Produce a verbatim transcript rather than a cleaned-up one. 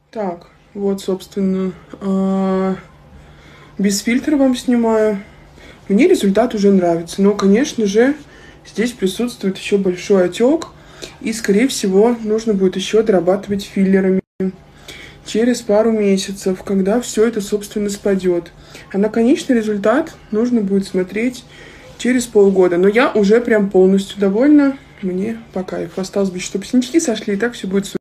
Так, вот, собственно, без фильтра вам снимаю. Мне результат уже нравится, но, конечно же, здесь присутствует еще большой отек, и, скорее всего, нужно будет еще дорабатывать филлерами через пару месяцев, когда все это, собственно, спадет. А на конечный результат нужно будет смотреть через полгода. Но я уже прям полностью довольна. Мне по кайфу. Осталось бы, чтобы синячки сошли, и так все будет супер.